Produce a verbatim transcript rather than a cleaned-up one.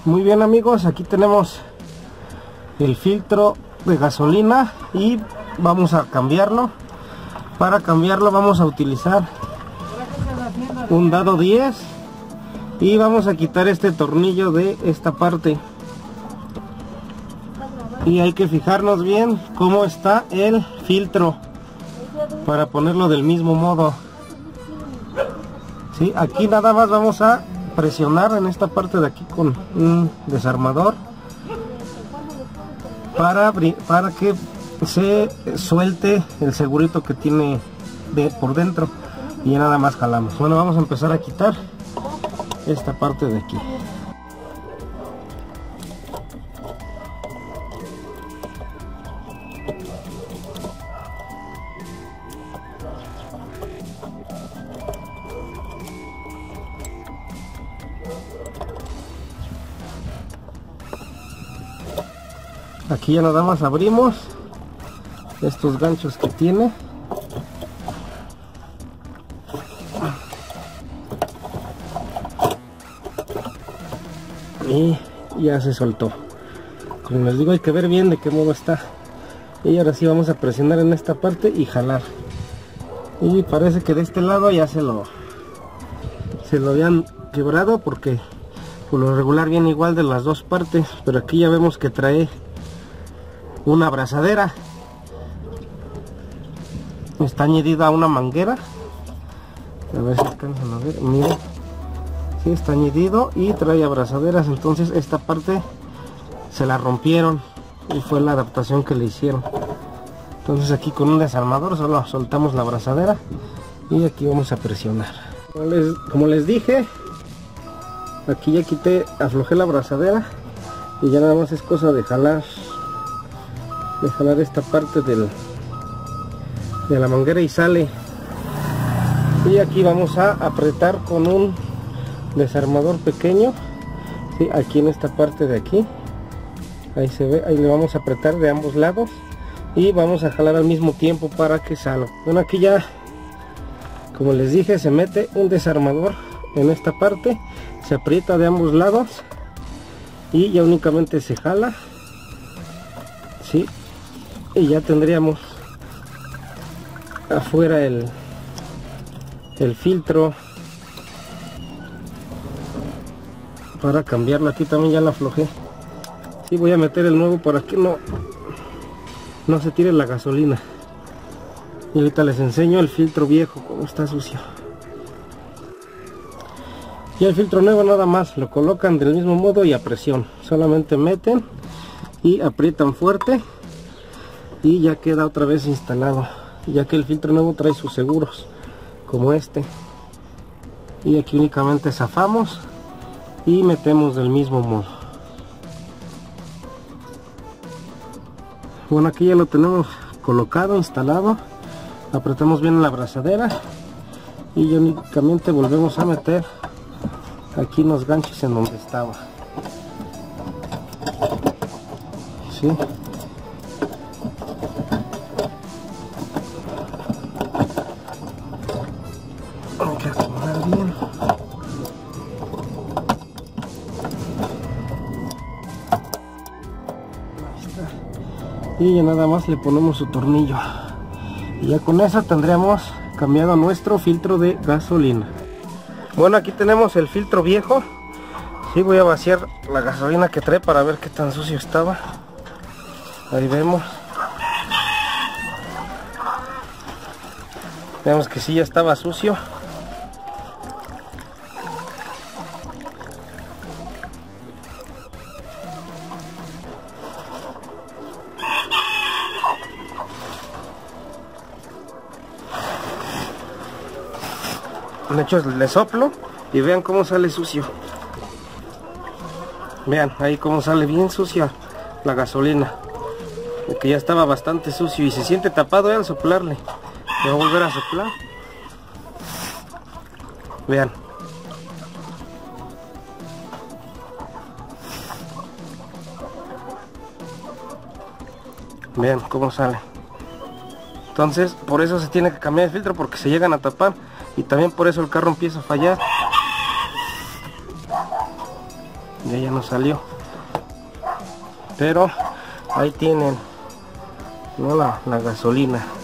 Muy bien amigos, aquí tenemos el filtro de gasolina y vamos a cambiarlo. Para cambiarlo vamos a utilizar un dado diez y vamos a quitar este tornillo de esta parte. Y hay que fijarnos bien cómo está el filtro para ponerlo del mismo modo. ¿Sí? Aquí nada más vamos a presionar en esta parte de aquí con un desarmador para, para que se suelte el segurito que tiene de, por dentro, y ya nada más jalamos. Bueno, vamos a empezar a quitar esta parte de aquí. Aquí ya nada más abrimos estos ganchos que tiene y ya se soltó. Como les digo, hay que ver bien de qué modo está. Y ahora sí vamos a presionar en esta parte y jalar. Y parece que de este lado ya se lo se lo habían quebrado, porque por lo regular viene igual de las dos partes, pero aquí ya vemos que trae una abrazadera. Está añadida a una manguera. A ver si alcanzan a ver. Miren, sí, está añadido y trae abrazaderas. Entonces esta parte se la rompieron y fue la adaptación que le hicieron. Entonces aquí con un desarmador solo soltamos la abrazadera y aquí vamos a presionar. Como les, como les dije, aquí ya quité, aflojé la abrazadera y ya nada más es cosa de jalar de jalar esta parte del, de la manguera y sale. Y aquí vamos a apretar con un desarmador pequeño, ¿sí? Aquí en esta parte de aquí, ahí se ve, ahí le vamos a apretar de ambos lados y vamos a jalar al mismo tiempo para que salga. Bueno, aquí ya, como les dije, se mete un desarmador en esta parte, se aprieta de ambos lados y ya únicamente se jala, ¿sí? Y ya tendríamos afuera el, el filtro para cambiarlo. Aquí también ya la aflojé. Sí, voy a meter el nuevo para que no, no se tire la gasolina. Y ahorita les enseño el filtro viejo cómo está sucio. Y el filtro nuevo nada más lo colocan del mismo modo y a presión. Solamente meten y aprietan fuerte y ya queda otra vez instalado, ya que el filtro nuevo trae sus seguros como este. Y aquí únicamente zafamos y metemos del mismo modo. Bueno, aquí ya lo tenemos colocado, instalado. Apretamos bien la abrazadera y ya únicamente volvemos a meter aquí los ganchos en donde estaba. ¿Sí? Hay que acomodar bien. Ahí está. Y ya nada más le ponemos su tornillo. Y ya con eso tendríamos cambiado nuestro filtro de gasolina. Bueno, aquí tenemos el filtro viejo. Sí, voy a vaciar la gasolina que trae para ver qué tan sucio estaba. Ahí vemos. Vemos que sí, ya estaba sucio. De hecho, le soplo y vean cómo sale sucio. Vean ahí cómo sale bien sucia la gasolina, que ya estaba bastante sucio y se siente tapado, ¿eh? Al soplarle. Voy a volver a soplar. Vean. Vean cómo sale. Entonces, por eso se tiene que cambiar el filtro, porque se llegan a tapar. Y también por eso el carro empieza a fallar. ya ya no salió, pero ahí tienen, ¿no? la, la gasolina.